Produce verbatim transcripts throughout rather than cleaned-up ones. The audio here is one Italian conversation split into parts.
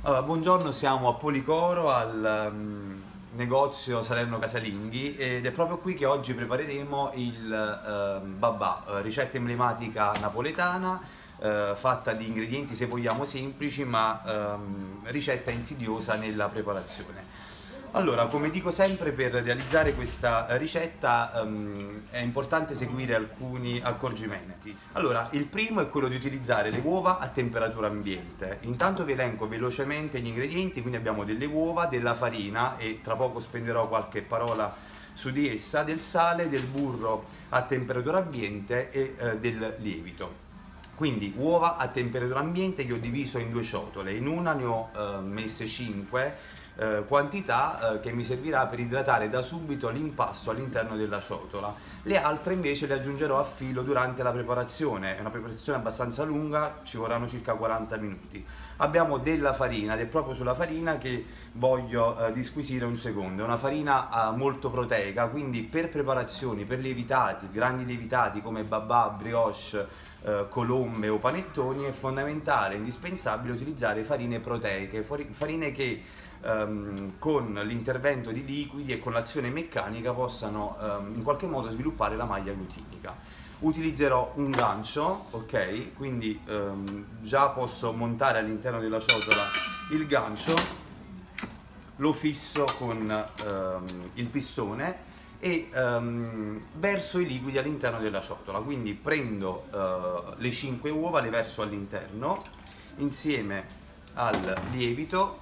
Allora, buongiorno, siamo a Policoro al um, negozio Salerno Casalinghi ed è proprio qui che oggi prepareremo il uh, babà, uh, ricetta emblematica napoletana uh, fatta di ingredienti, se vogliamo, semplici, ma um, ricetta insidiosa nella preparazione. Allora, come dico sempre, per realizzare questa ricetta um, è importante seguire alcuni accorgimenti. Allora, il primo è quello di utilizzare le uova a temperatura ambiente. Intanto vi elenco velocemente gli ingredienti, quindi abbiamo delle uova, della farina e tra poco spenderò qualche parola su di essa, del sale, del burro a temperatura ambiente e eh, del lievito. Quindi uova a temperatura ambiente che ho diviso in due ciotole, in una ne ho eh, messe cinque, eh, quantità eh, che mi servirà per idratare da subito l'impasto all'interno della ciotola. Le altre invece le aggiungerò a filo durante la preparazione, è una preparazione abbastanza lunga, ci vorranno circa quaranta minuti. Abbiamo della farina ed è proprio sulla farina che voglio eh, disquisire un secondo, è una farina eh, molto proteica, quindi per preparazioni, per lievitati, grandi lievitati come babà, brioche, Uh, colombe o panettoni è fondamentale, indispensabile utilizzare farine proteiche, farine che um, con l'intervento di liquidi e con l'azione meccanica possano um, in qualche modo sviluppare la maglia glutinica. Utilizzerò un gancio, ok? Quindi um, già posso montare all'interno della ciotola il gancio, lo fisso con um, il pistone e um, verso i liquidi all'interno della ciotola. Quindi prendo uh, le cinque uova, le verso all'interno insieme al lievito,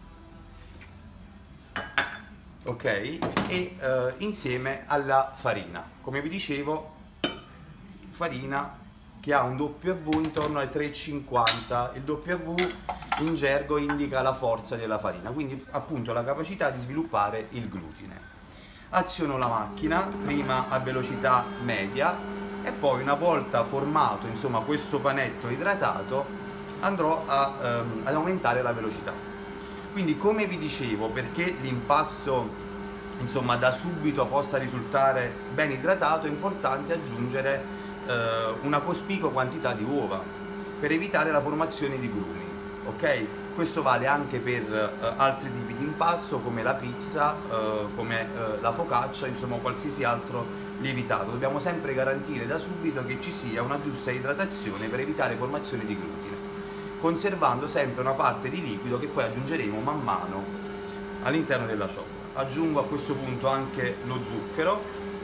ok, e uh, insieme alla farina. Come vi dicevo, farina che ha un W intorno ai tre virgola cinquanta. Il W in gergo indica la forza della farina, quindi appunto la capacità di sviluppare il glutine. Aziono la macchina, prima a velocità media e poi una volta formato, insomma, questo panetto idratato, andrò a, ehm, ad aumentare la velocità. Quindi, come vi dicevo, perché l'impasto, insomma, da subito possa risultare ben idratato, è importante aggiungere eh, una cospicua quantità di uova per evitare la formazione di grumi, ok? Questo vale anche per uh, altri tipi di impasto come la pizza, uh, come uh, la focaccia, insomma qualsiasi altro lievitato. Dobbiamo sempre garantire da subito che ci sia una giusta idratazione per evitare formazione di glutine, conservando sempre una parte di liquido che poi aggiungeremo man mano all'interno della ciotola. Aggiungo a questo punto anche lo zucchero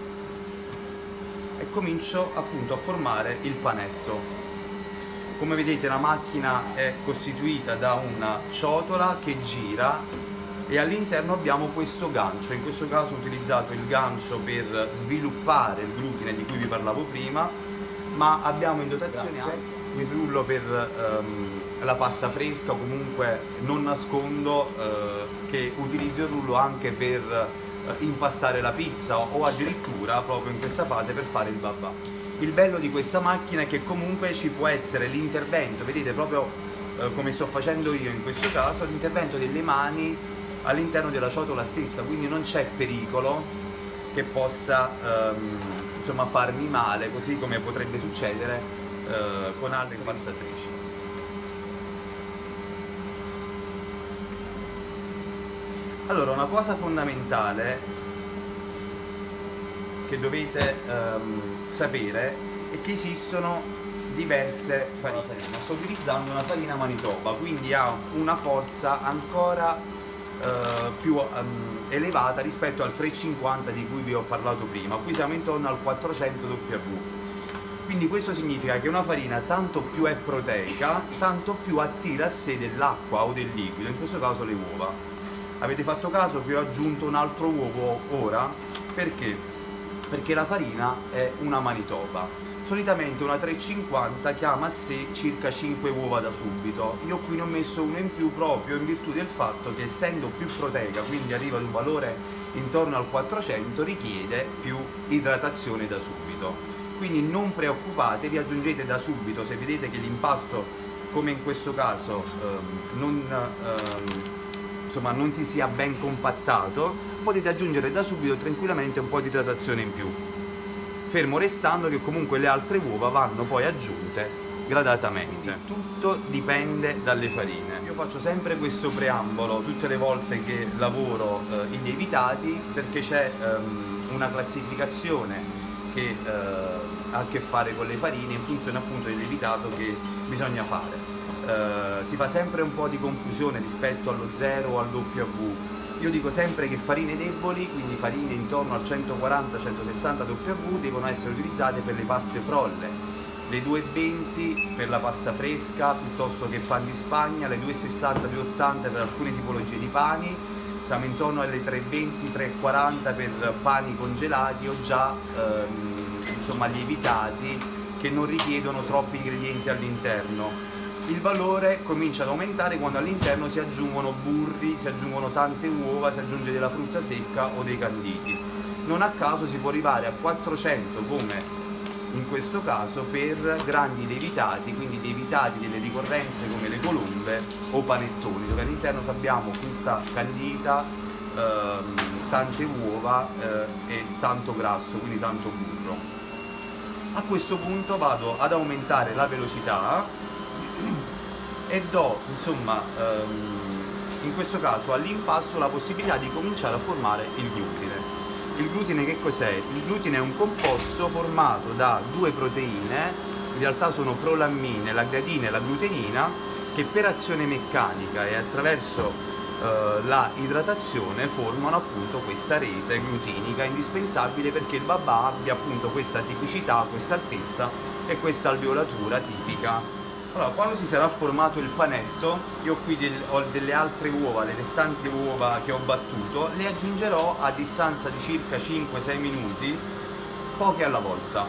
e comincio appunto a formare il panetto. Come vedete la macchina è costituita da una ciotola che gira e all'interno abbiamo questo gancio. In questo caso ho utilizzato il gancio per sviluppare il glutine di cui vi parlavo prima, ma abbiamo in dotazione anche il rullo per ehm, la pasta fresca, o comunque non nascondo eh, che utilizzo il rullo anche per eh, impastare la pizza o addirittura proprio in questa fase per fare il babà. Il bello di questa macchina è che comunque ci può essere l'intervento, vedete proprio eh, come sto facendo io in questo caso, l'intervento delle mani all'interno della ciotola stessa, quindi non c'è pericolo che possa ehm, insomma farmi male, così come potrebbe succedere eh, con altre pastatrici. Allora, una cosa fondamentale che dovete um, sapere è che esistono diverse farine. Sto utilizzando una farina Manitoba, quindi ha una forza ancora uh, più um, elevata rispetto al tre virgola cinquanta di cui vi ho parlato prima. Qui siamo intorno al quattrocento W. Quindi questo significa che una farina tanto più è proteica, tanto più attira a sé dell'acqua o del liquido, in questo caso le uova. Avete fatto caso che ho aggiunto un altro uovo ora? Perché? Perché la farina è una Manitoba. Solitamente una tre virgola cinquanta chiama a sé circa cinque uova da subito. Io qui ne ho messo uno in più proprio in virtù del fatto che, essendo più proteica, quindi arriva ad un valore intorno al quattrocento, richiede più idratazione da subito. Quindi non preoccupatevi, aggiungete da subito se vedete che l'impasto, come in questo caso, ehm, non, ehm, insomma, non si sia ben compattato, potete aggiungere da subito tranquillamente un po' di idratazione in più, fermo restando che comunque le altre uova vanno poi aggiunte gradatamente. Tutto dipende dalle farine. io faccio sempre questo preambolo tutte le volte che lavoro eh, in lievitati, perché c'è ehm, una classificazione che eh, ha a che fare con le farine in funzione appunto del lievitato che bisogna fare. Eh, si fa sempre un po' di confusione rispetto allo zero o al W. Io dico sempre che farine deboli, quindi farine intorno al centoquaranta centosessanta W, devono essere utilizzate per le paste frolle, le duecentoventi per la pasta fresca piuttosto che pan di Spagna, le duecentosessanta duecentottanta per alcune tipologie di pani, siamo intorno alle trecentoventi trecentoquaranta per pani congelati o già ehm, insomma lievitati, che non richiedono troppi ingredienti all'interno. Il valore comincia ad aumentare quando all'interno si aggiungono burri, si aggiungono tante uova, si aggiunge della frutta secca o dei canditi. Non a caso si può arrivare a quattrocento, come in questo caso, per grandi lievitati, quindi lievitati delle ricorrenze come le colombe o panettoni, dove all'interno abbiamo frutta candita, ehm, tante uova eh, e tanto grasso, quindi tanto burro. A questo punto vado ad aumentare la velocità e do, insomma, ehm, in questo caso all'impasto la possibilità di cominciare a formare il glutine. Il glutine che cos'è? Il glutine è un composto formato da due proteine, in realtà sono prolammine, la gliadina e la glutenina, che per azione meccanica e attraverso eh, la idratazione formano appunto questa rete glutinica indispensabile perché il babà abbia appunto questa tipicità, questa altezza e questa alveolatura tipica. Allora, quando si sarà formato il panetto, io qui del, ho delle altre uova, le restanti uova che ho battuto, le aggiungerò a distanza di circa cinque sei minuti, poche alla volta,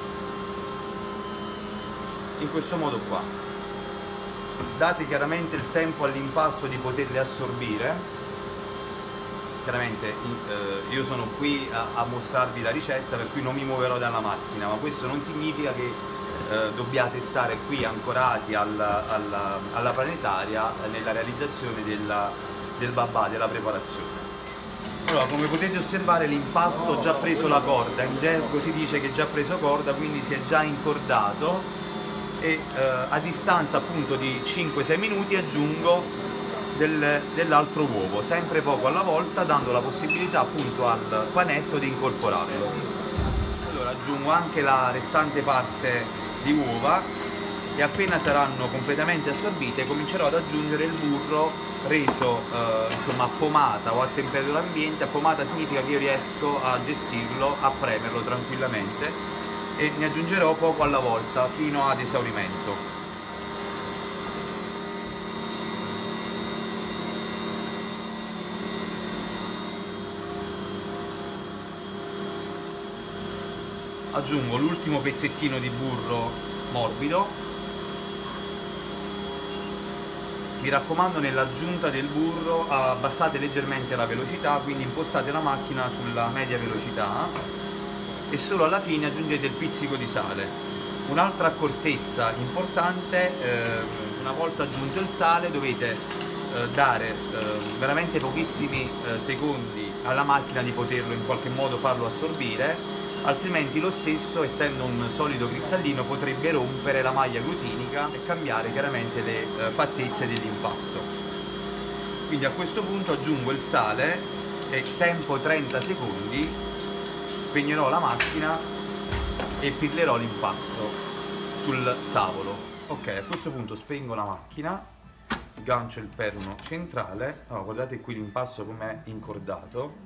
in questo modo qua. Date chiaramente il tempo all'impasto di poterle assorbire. Chiaramente eh, io sono qui a, a mostrarvi la ricetta, per cui non mi muoverò dalla macchina, ma questo non significa che Eh, dobbiate stare qui ancorati alla, alla, alla planetaria nella realizzazione della, del babà, della preparazione. Allora, come potete osservare, l'impasto ha già preso la corda, in gergo si dice che è già preso corda, quindi si è già incordato e eh, a distanza appunto di cinque sei minuti aggiungo del, dell'altro uovo, sempre poco alla volta, dando la possibilità appunto al panetto di incorporarlo. Allora aggiungo anche la restante parte di uova e appena saranno completamente assorbite comincerò ad aggiungere il burro reso eh, insomma a pomata o a temperatura ambiente. A pomata significa che io riesco a gestirlo, a premerlo tranquillamente, e ne aggiungerò poco alla volta fino ad esaurimento. Aggiungo l'ultimo pezzettino di burro morbido. Mi raccomando, nell'aggiunta del burro abbassate leggermente la velocità, quindi impostate la macchina sulla media velocità e solo alla fine aggiungete il pizzico di sale. Un'altra accortezza importante, eh, una volta aggiunto il sale dovete eh, dare eh, veramente pochissimi eh, secondi alla macchina di poterlo in qualche modo farlo assorbire, altrimenti lo stesso, essendo un solido cristallino, potrebbe rompere la maglia glutinica e cambiare chiaramente le eh, fattezze dell'impasto. Quindi a questo punto aggiungo il sale e tempo trenta secondi, spegnerò la macchina e pirlerò l'impasto sul tavolo. Ok, a questo punto spengo la macchina, sgancio il perno centrale. Oh, guardate qui l'impasto com'è incordato.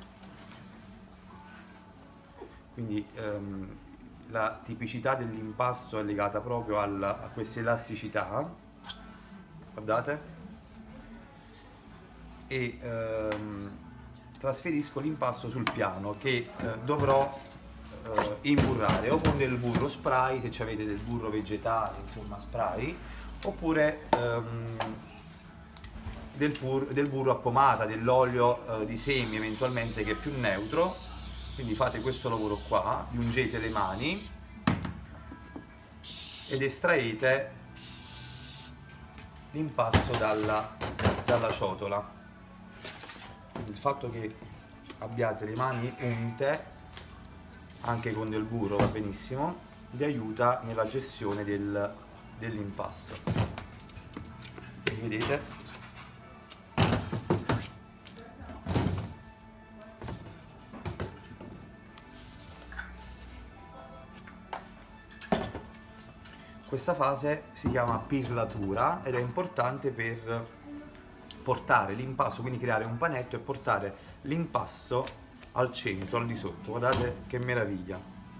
Quindi ehm, la tipicità dell'impasto è legata proprio al, a questa elasticità, guardate, e ehm, trasferisco l'impasto sul piano che eh, dovrò eh, imburrare o con del burro spray, se avete del burro vegetale, insomma spray, oppure ehm, del, pur, del burro a pomata, dell'olio eh, di semi eventualmente, che è più neutro. Quindi fate questo lavoro qua, giungete le mani ed estraete l'impasto dalla, dalla ciotola. Quindi il fatto che abbiate le mani unte, anche con del burro va benissimo, vi aiuta nella gestione del, dell'impasto. vedete. Questa fase si chiama pirlatura ed è importante per portare l'impasto, quindi creare un panetto e portare l'impasto al centro, al di sotto. Guardate che meraviglia!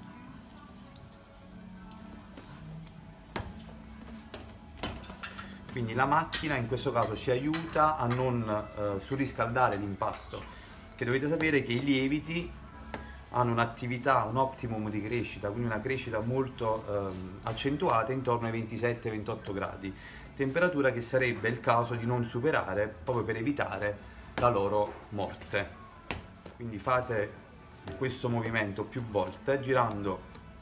Quindi la macchina in questo caso ci aiuta a non eh, surriscaldare l'impasto, che dovete sapere che i lieviti hanno un'attività, un optimum di crescita, quindi una crescita molto ehm, accentuata intorno ai ventisette ventotto gradi, temperatura che sarebbe il caso di non superare proprio per evitare la loro morte. Quindi fate questo movimento più volte girando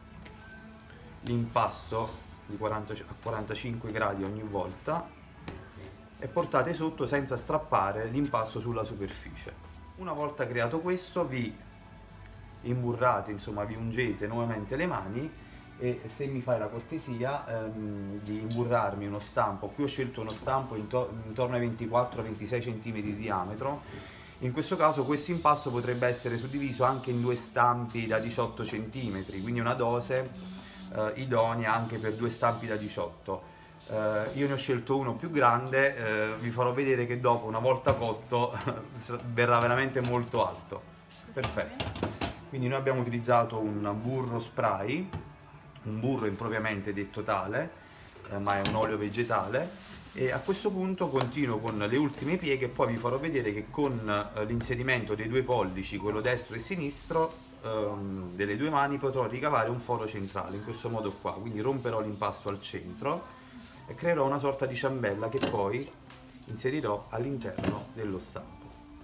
l'impasto di quaranta, a quarantacinque gradi ogni volta e portate sotto senza strappare l'impasto sulla superficie. Una volta creato questo vi imburrate, insomma vi ungete nuovamente le mani e se mi fai la cortesia ehm, di imburrarmi uno stampo. Qui ho scelto uno stampo intor intorno ai ventiquattro ventisei centimetri di diametro. In questo caso questo impasto potrebbe essere suddiviso anche in due stampi da diciotto centimetri, quindi una dose eh, idonea anche per due stampi da diciotto. Eh, io ne ho scelto uno più grande, eh, vi farò vedere che dopo, una volta cotto, verrà veramente molto alto. Perfetto. Quindi noi abbiamo utilizzato un burro spray, un burro impropriamente detto tale, eh, ma è un olio vegetale, e a questo punto continuo con le ultime pieghe e poi vi farò vedere che con eh, l'inserimento dei due pollici, quello destro e sinistro, ehm, delle due mani potrò ricavare un foro centrale, in questo modo qua. Quindi romperò l'impasto al centro e creerò una sorta di ciambella che poi inserirò all'interno dello stampo.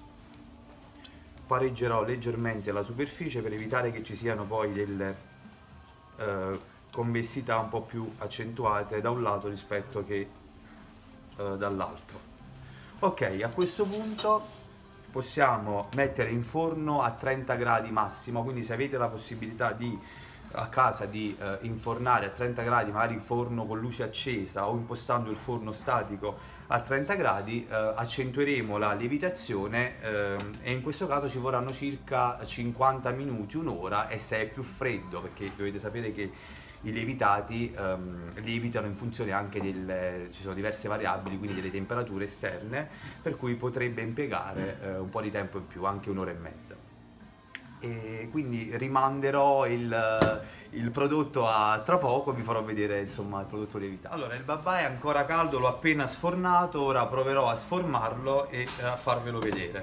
Pareggerò leggermente la superficie per evitare che ci siano poi delle eh, convessità un po' più accentuate da un lato rispetto che eh, dall'altro. Ok, a questo punto possiamo mettere in forno a trenta gradi massimo, quindi se avete la possibilità di a casa di eh, infornare a trenta gradi, magari in forno con luce accesa o impostando il forno statico a trenta gradi, eh, accentueremo la lievitazione eh, e in questo caso ci vorranno circa cinquanta minuti, un'ora, e se è più freddo, perché dovete sapere che i lievitati ehm, lievitano in funzione anche del, ci sono diverse variabili, quindi delle temperature esterne, per cui potrebbe impiegare eh, un po' di tempo in più, anche un'ora e mezza. E quindi rimanderò il, il prodotto a tra poco, vi farò vedere insomma il prodotto lievitato. Allora, il babà è ancora caldo, l'ho appena sfornato, ora proverò a sformarlo e a farvelo vedere.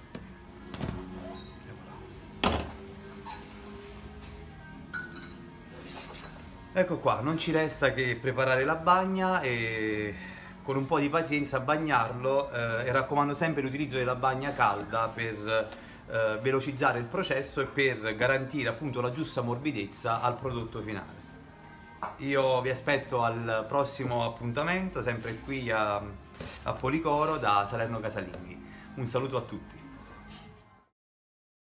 Ecco qua, non ci resta che preparare la bagna e con un po' di pazienza bagnarlo, eh, e raccomando sempre l'utilizzo della bagna calda per eh, velocizzare il processo e per garantire appunto la giusta morbidezza al prodotto finale. Io vi aspetto al prossimo appuntamento, sempre qui a, a Policoro da Salerno Casalinghi. Un saluto a tutti.